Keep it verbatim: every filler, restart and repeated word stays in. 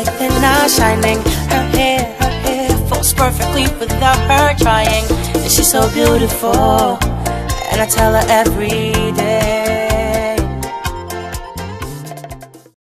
they're not shining. Her hair, her hair falls perfectly without her trying. And she's so beautiful, and I tell her every day.